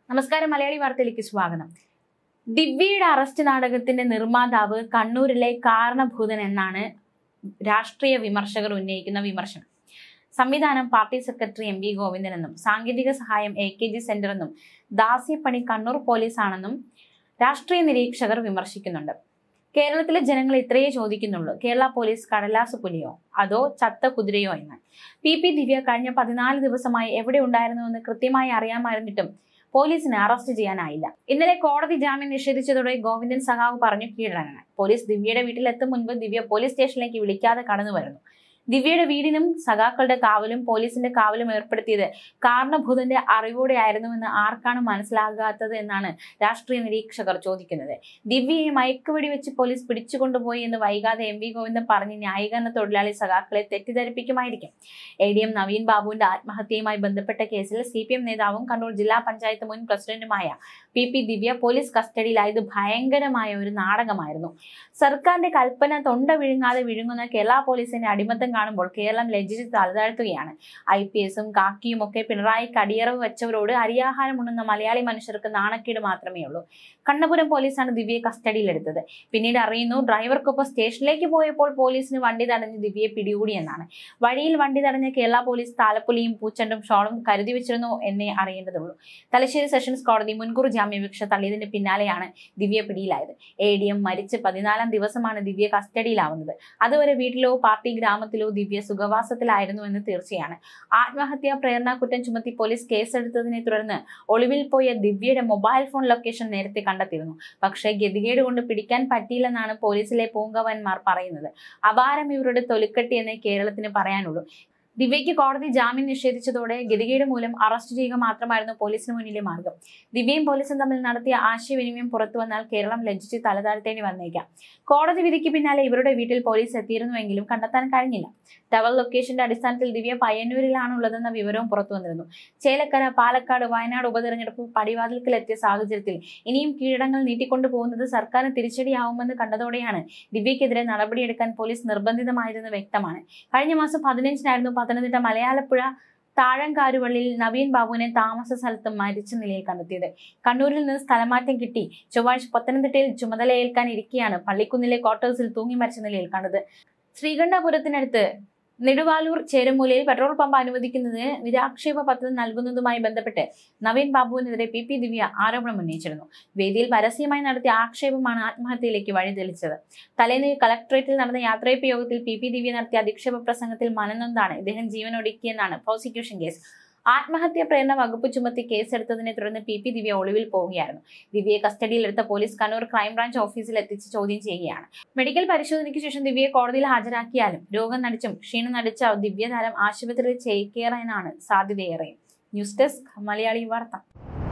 നമസ്കാരം, മലയാളി വാർത്തയിലേക്ക് സ്വാഗതം. ദിവ്യയുടെ അറസ്റ്റ് നാടകത്തിന്റെ നിർമ്മാതാവ് കണ്ണൂരിലെ കാരണഭൂതൻ എന്നാണ് രാഷ്ട്രീയ വിമർശകർ ഉന്നയിക്കുന്ന വിമർശനം. സംവിധാനം പാർട്ടി സെക്രട്ടറി എം വി ഗോവിന്ദനെന്നും സാങ്കേതിക സഹായം AKG സെന്റർ എന്നും ദാസ്യപ്പണി കണ്ണൂർ പോലീസ് ആണെന്നും രാഷ്ട്രീയ നിരീക്ഷകർ വിമർശിക്കുന്നുണ്ട്. കേരളത്തിലെ ജനങ്ങൾ ഇത്രയേ ചോദിക്കുന്നുള്ളൂ: കേരള പോലീസ് കടലാസ് പുലിയോ അതോ ചത്ത കുതിരയോ എന്ന്. PP ദിവ്യ കഴിഞ്ഞ 14 ദിവസമായി എവിടെ ഉണ്ടായിരുന്നുവെന്ന് കൃത്യമായി അറിയാമായിരുന്നിട്ടും പോലീസിന് അറസ്റ്റ് ചെയ്യാനായില്ല. ഇന്നലെ കോടതി ജാമ്യം നിഷേധിച്ചതോടെ ഗോവിന്ദൻ സഖാവ് പറഞ്ഞു കീഴടങ്ങാൻ. പോലീസ് ദിവ്യയുടെ വീട്ടിലെത്തും മുൻപ് ദിവ്യ പോലീസ് സ്റ്റേഷനിലേക്ക് വിളിക്കാതെ കടന്നു വരുന്നു. ദിവ്യയുടെ വീടിനും സഖാക്കളുടെ കാവലും പോലീസിന്റെ കാവലും ഏർപ്പെടുത്തിയത് കാരണഭൂതന്റെ അറിവോടെ ആയിരുന്നുവെന്ന് ആർക്കാണ് മനസ്സിലാകാത്തത് എന്നാണ് രാഷ്ട്രീയ നിരീക്ഷകർ ചോദിക്കുന്നത്. ദിവ്യയെ മയക്കുവെടി വെച്ച് പോലീസ് പിടിച്ചുകൊണ്ടുപോയി എന്ന് വൈകാതെ എം വി ഗോവിന്ദൻ പറഞ്ഞ് ന്യായീകരണ തൊഴിലാളി സഖാക്കളെ തെറ്റിദ്ധരിപ്പിക്കുമായിരിക്കും. ADM നവീൻ ബാബുവിന്റെ ആത്മഹത്യയുമായി ബന്ധപ്പെട്ട കേസിൽ CPM നേതാവും കണ്ണൂർ ജില്ലാ പഞ്ചായത്ത് മുൻ പ്രസിഡന്റുമായ PP ദിവ്യ പോലീസ് കസ്റ്റഡിയിലായത് ഭയങ്കരമായ ഒരു നാടകമായിരുന്നു. സർക്കാരിന്റെ കൽപ്പന തൊണ്ട വിഴുങ്ങാതെ വിഴുങ്ങുന്ന കേരള പോലീസിന്റെ അടിമത്തം കാണുമ്പോൾ കേരളം ലജ്ജിച്ച് തലതാഴ്ത്തുകയാണ്. IPS-ഉം കാക്കിയും ഒക്കെ പിണറായിക്ക് അടിയറവ് വെച്ചവരോട് അരിയാഹാരം ഉണ്ണുന്ന മലയാളി മനുഷ്യർക്ക് നാണക്കേട് മാത്രമേ ഉള്ളൂ. കണ്ണപുരം പോലീസാണ് ദിവ്യയെ കസ്റ്റഡിയിലെടുത്തത്. പിന്നീട് അറിയുന്നു, ഡ്രൈവർക്കൊപ്പം സ്റ്റേഷനിലേക്ക് പോയപ്പോൾ പോലീസിന് വണ്ടി തടഞ്ഞ് ദിവ്യയെ പിടികൂടിയെന്നാണ്. വഴിയിൽ വണ്ടി തടഞ്ഞ കേരള പോലീസ് താലപ്പൊലിയും പൂച്ചെണ്ടും ഷോളും കരുതി വെച്ചിരുന്നു എന്നേ അറിയേണ്ടതുള്ളൂ. തലശ്ശേരി സെഷൻസ് കോടതി മുൻകൂർ ജാമ്യാപേക്ഷ തള്ളിയതിന് പിന്നാലെയാണ് ദിവ്യ പിടിയിലായത്. ADM മരിച്ച് 14-ാം ദിവസമാണ് ദിവ്യ കസ്റ്റഡിയിലാവുന്നത്. അതുവരെ വീട്ടിലോ പാർട്ടി ഗ്രാമത്തിലോ ദിവ്യ സുഖവാസത്തിലായിരുന്നു എന്ന് തീർച്ചയാണ്. ആത്മഹത്യാ പ്രേരണ കുറ്റം ചുമത്തി പോലീസ് കേസെടുത്തതിനെ തുടർന്ന് ഒളിവിൽ പോയ ദിവ്യയുടെ മൊബൈൽ ഫോൺ ലൊക്കേഷൻ നേരത്തെ കണ്ടെത്തിയിരുന്നു. പക്ഷേ ഗതികേട് കൊണ്ട് പിടിക്കാൻ പറ്റിയില്ലെന്നാണ് പോലീസിലെ പൂങ്കവന്മാർ പറയുന്നത്. അപാരം ഇവരുടെ തൊലിക്കെട്ടി എന്നേ കേരളത്തിന് പറയാനുള്ളൂ. ദിവ്യയ്ക്ക് കോടതി ജാമ്യം നിഷേധിച്ചതോടെ ഗതികേട് മൂലം അറസ്റ്റ് ചെയ്യുക മാത്രമായിരുന്നു പോലീസിന് മുന്നിലെ മാർഗം. ദിവ്യയും പോലീസും തമ്മിൽ നടത്തിയ ആശയവിനിമയം പുറത്തു വന്നാൽ കേരളം ലജ്ജിച്ച് തലതാഴ്ത്തേണ്ടി വന്നേക്കാം. കോടതി വിധിക്ക് പിന്നാലെ ഇവരുടെ വീട്ടിൽ പോലീസ് എത്തിയിരുന്നുവെങ്കിലും കണ്ടെത്താൻ കഴിഞ്ഞില്ല. ടവർ ലൊക്കേഷന്റെ അടിസ്ഥാനത്തിൽ ദിവ്യ പയ്യന്നൂരിലാണുള്ളതെന്ന വിവരവും പുറത്തു വന്നിരുന്നു. ചേലക്കര, പാലക്കാട്, വയനാട് ഉപതെരഞ്ഞെടുപ്പ് പടിവാതിൽക്കലെത്തിയ സാഹചര്യത്തിൽ ഇനിയും കീഴടങ്ങൾ നീട്ടിക്കൊണ്ടു പോകുന്നത് സർക്കാരിന് തിരിച്ചടിയാവുമെന്ന് കണ്ടതോടെയാണ് ദിവ്യക്കെതിരെ നടപടിയെടുക്കാൻ പോലീസ് നിർബന്ധിതമായതെന്ന് വ്യക്തമാണ്. കഴിഞ്ഞ മാസം 15-നായിരുന്നു പത്തനംതിട്ട മലയാലപ്പുഴ താഴങ്കാരുവള്ളിയിൽ നവീൻ ബാബുവിനെ താമസ സ്ഥലത്ത് മരിച്ച നിലയിൽ കണ്ടെത്തിയത്. കണ്ണൂരിൽ നിന്ന് സ്ഥലമാറ്റം കിട്ടി ചൊവ്വാഴ്ച പത്തനംതിട്ടയിൽ ചുമതലയേൽക്കാൻ ഇരിക്കെയാണ് പള്ളിക്കുന്നിലെ ക്വാർട്ടേഴ്സിൽ തൂങ്ങി മരിച്ച നിലയിൽ കണ്ടത്. ശ്രീകണ്ഠപുരത്തിനടുത്ത് നെടുവാലൂർ ചേരമൂലയിൽ പെട്രോൾ പമ്പ് അനുവദിക്കുന്നതിന് നിരാക്ഷേപ പത്രം നൽകുന്നതുമായി ബന്ധപ്പെട്ട് നവീൻ ബാബുവിനെതിരെ PP ദിവ്യ ആരോപണം ഉന്നയിച്ചിരുന്നു. വേദിയിൽ പരസ്യമായി നടത്തിയ ആക്ഷേപമാണ് ആത്മഹത്യയിലേക്ക് വഴിതെളിച്ചത്. തലേന്ന് കളക്ടറേറ്റിൽ നടന്ന യാത്രയപ്പ് യോഗത്തിൽ PP ദിവ്യ നടത്തിയ അധിക്ഷേപ പ്രസംഗത്തിൽ മനംനൊന്താണ് ഇദ്ദേഹം ജീവനൊടുക്കിയെന്നാണ് പ്രോസിക്യൂഷൻ കേസ്. ആത്മഹത്യാ പ്രേരണ വകുപ്പ് ചുമത്തി കേസെടുത്തതിനെ തുടർന്ന് PP ദിവ്യ ഒളിവിൽ പോവുകയായിരുന്നു. ദിവ്യയെ കസ്റ്റഡിയിലെടുത്ത പോലീസ് കണ്ണൂർ ക്രൈംബ്രാഞ്ച് ഓഫീസിൽ എത്തിച്ച് ചോദ്യം ചെയ്യുകയാണ്. മെഡിക്കൽ പരിശോധനയ്ക്ക് ശേഷം ദിവ്യയെ കോടതിയിൽ ഹാജരാക്കിയാലും രോഗം നടിച്ചും ക്ഷീണം നടിച്ച ദിവ്യതാരം ആശുപത്രിയിൽ ചേക്കേറാനാണ് സാധ്യതയേറെ. ന്യൂസ് ഡെസ്ക്, മലയാളി വാർത്ത.